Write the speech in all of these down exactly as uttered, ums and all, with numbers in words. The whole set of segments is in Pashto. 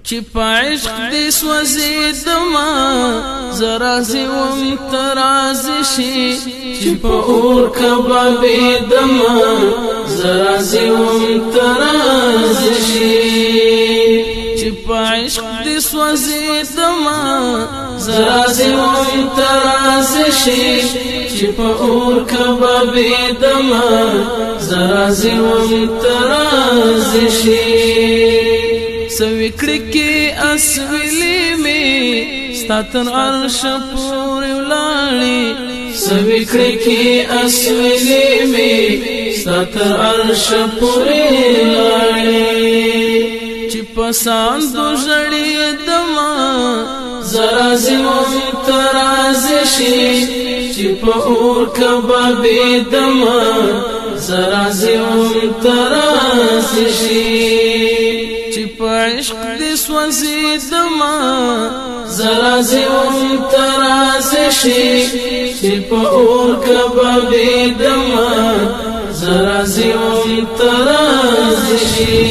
چې په عشق دې سوځېدما زرازي وم ترازي شي چې په اور کبابېدما زرازي وم ترازي شي چې په عشق دې سوځېدما زرازي وم ترازي شي چې په اور کبابېدما زرازي وم ترازي شي سوکړی کې اسویلې می ستاتن عرش پورې ولاړې سوکړی کې اسویلې می ستاتن عرش پورې ولاړې چې پسان دو ژړې دما زرازي وم ترازي شي چې په اور کبابېدما زرازي وم ترازي شي په عشق دې سوځېدما زرازي وم ترازي شي چې په اور کبابېدما زرازي وم ترازي شي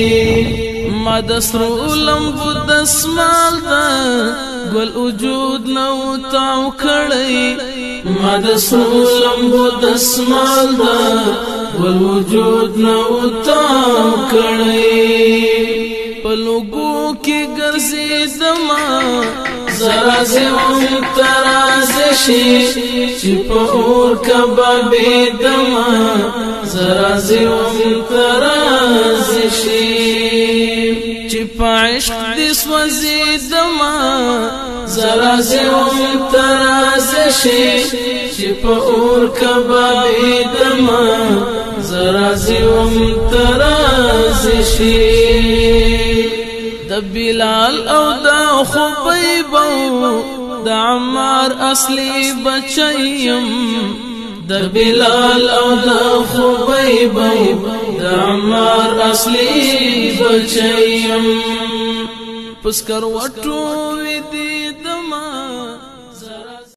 ما د سرو لمبو دسمال دا ګل وجود نو تاو کړی ما د سرو لمبو دسمال دا ګل وجود نو تاو کړی پلوګو کې ګرځېدما زرازي وم ترازي شي چې په اور کبابېدما زرازي وم ترازي شي چې په عشق دې سوځېدما زرازي وم ترازي شي چې په اور کبابېدما زرازي وم ترازي شي د بلال او د خبیب د عمار اصلي بچیم د بلال او د خبیب د عمار اصلي بچیم پس کروټو وی دي دما